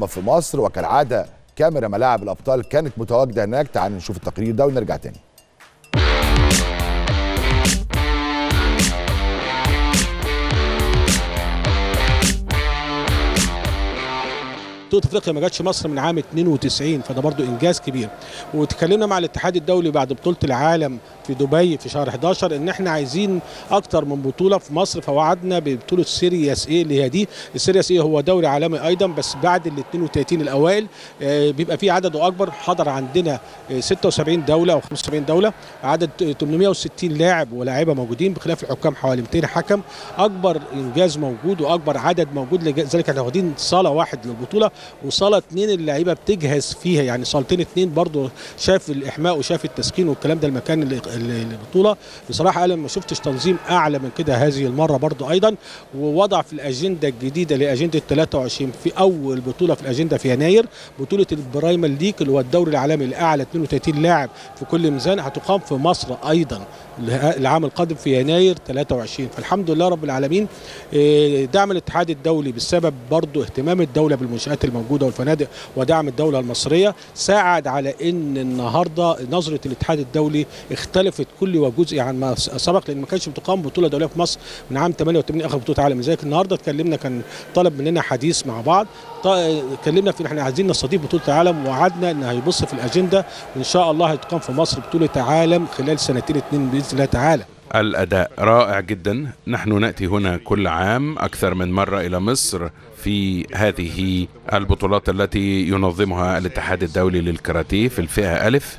تقام في مصر، وكالعاده كاميرا ملاعب الابطال كانت متواجده هناك. تعال نشوف التقرير ده ونرجع تاني. بطولة افريقيا ما جاتش مصر من عام 92، فده برضو انجاز كبير. وتكلمنا مع الاتحاد الدولي بعد بطولة العالم في دبي في شهر 11 ان احنا عايزين اكتر من بطولة في مصر، فوعدنا ببطولة سيرياس ايه اللي هي دي. السيرياس ايه هو دوري عالمي ايضا، بس بعد ال 32 الاوائل بيبقى في عدده اكبر. حضر عندنا 76 دولة او 75 دولة، عدد 860 لاعب ولاعيبة موجودين، بخلاف الحكام حوالي 200 حكم. اكبر انجاز موجود واكبر عدد موجود، لذلك احنا واخدين صالة واحد للبطولة وصاله 2 اللعيبه بتجهز فيها، يعني صالتين 2 برضو، شاف الاحماء وشاف التسخين والكلام ده المكان البطوله. بصراحه انا ما شفتش تنظيم اعلى من كده هذه المره برضو ايضا. ووضع في الاجنده الجديده لاجنده 23 في اول بطوله في الاجنده في يناير بطوله البرايمر ليج اللي هو الدوري العالمي الاعلى 32 لاعب في كل ميزان، هتقام في مصر ايضا العام القادم في يناير 23. فالحمد لله رب العالمين. دعم الاتحاد الدولي بسبب برضو اهتمام الدوله بالمنشآت الموجوده والفنادق ودعم الدوله المصريه ساعد على ان النهارده نظره الاتحاد الدولي اختلفت كل وجزء عن ما سبق، لان ما كانش بتقام بطوله دوليه في مصر من عام 88 اخر بطوله عالم. لذلك النهارده اتكلمنا، كان طلب مننا حديث مع بعض، اتكلمنا في ان احنا عايزين نستضيف بطوله العالم، ووعدنا ان هيبص في الاجنده وان شاء الله هتقام في مصر بطوله عالم خلال سنتين 2 باذن الله تعالى. الأداء رائع جدا. نحن نأتي هنا كل عام أكثر من مرة إلى مصر في هذه البطولات التي ينظمها الاتحاد الدولي للكاراتيه في الفئة ألف،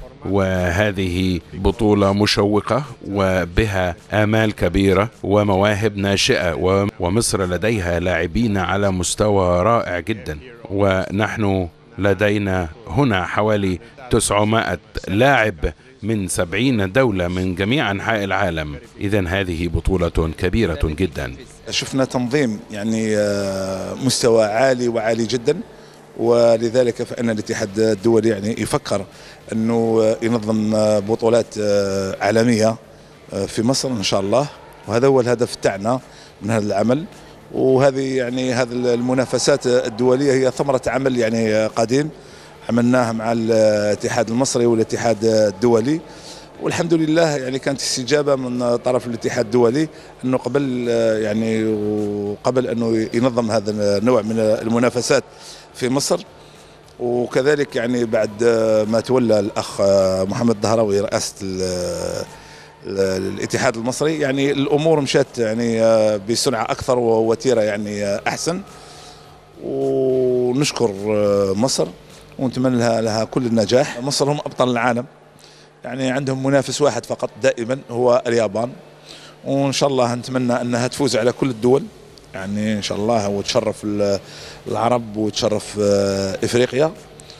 وهذه بطولة مشوقة وبها آمال كبيرة ومواهب ناشئة، ومصر لديها لاعبين على مستوى رائع جدا. ونحن لدينا هنا حوالي 900 لاعب من 70 دولة من جميع أنحاء العالم. إذن هذه بطولة كبيرة جدا. شفنا تنظيم يعني مستوى عالي وعالي جدا، ولذلك فإن الاتحاد الدولي يعني يفكر أنه ينظم بطولات عالمية في مصر إن شاء الله، وهذا هو الهدف تاعنا من هذا العمل. وهذه يعني هذه المنافسات الدولية هي ثمرة عمل يعني قديم عملناها مع الاتحاد المصري والاتحاد الدولي، والحمد لله يعني كانت استجابة من طرف الاتحاد الدولي أنه قبل أنه ينظم هذا النوع من المنافسات في مصر. وكذلك يعني بعد ما تولى الأخ محمد الدهراوي رئاسة الاتحاد المصري، يعني الأمور مشات يعني بسرعة أكثر ووتيرة يعني أحسن. ونشكر مصر ونتمنى لها كل النجاح. مصر هم أبطال العالم، يعني عندهم منافس واحد فقط دائما هو اليابان، وإن شاء الله نتمنى أنها تفوز على كل الدول يعني إن شاء الله، وتشرف العرب وتشرف إفريقيا.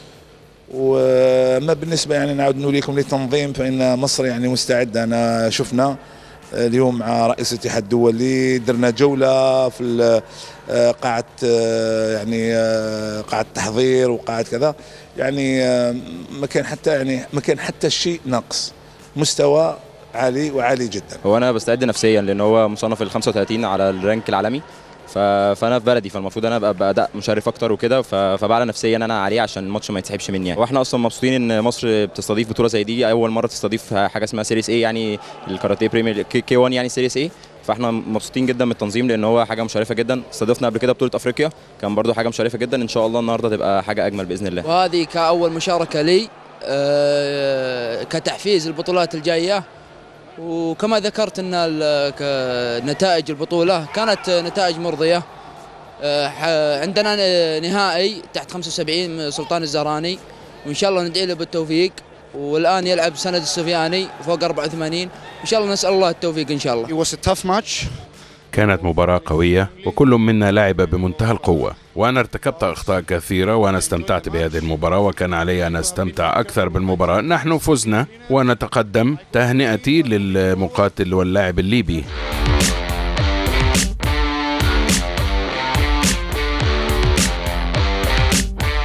وما بالنسبة يعني نعود نوليكم للتنظيم، فإن مصر يعني مستعدة. أنا شفنا اليوم مع رئيس الاتحاد الدولي درنا جولة في قاعة يعني قاعة تحضير وقاعة كذا، يعني ما كان حتى شيء ناقص، مستوى عالي وعالي جدا. هو أنا بستعد نفسيا لأن هو مصنف ال 35 على الرانك العالمي، فانا في بلدي، فالمفروض انا ابقى باداء مشرف اكتر وكده، فبعلى نفسيا انا عليه عشان الماتش ما يتسحبش مني يعني. واحنا اصلا مبسوطين ان مصر بتستضيف بطوله زي دي، اول مره تستضيف حاجه اسمها سيريس اي، يعني الكاراتيه بريمير كي 1 يعني سيريس اي. فاحنا مبسوطين جدا من التنظيم لان هو حاجه مشرفه جدا. استضفنا قبل كده بطوله افريقيا كان برضو حاجه مشرفه جدا، ان شاء الله النهارده تبقى حاجه اجمل باذن الله. وهذه كاول مشاركه لي كتحفيز البطولات الجايه. وكما ذكرت ان نتائج البطوله كانت نتائج مرضيه. عندنا نهائي تحت 75 سلطان الزهراني، وإن شاء الله ندعي له بالتوفيق. والآن يلعب سند السفياني فوق 84، إن شاء الله نسأل الله التوفيق إن شاء الله. كانت مباراة قوية وكل منا لعب بمنتهى القوة، وأنا ارتكبت أخطاء كثيرة وأنا استمتعت بهذه المباراة، وكان علي أن أستمتع أكثر بالمباراة. نحن فزنا ونتقدم. تهنئتي للمقاتل واللاعب الليبي.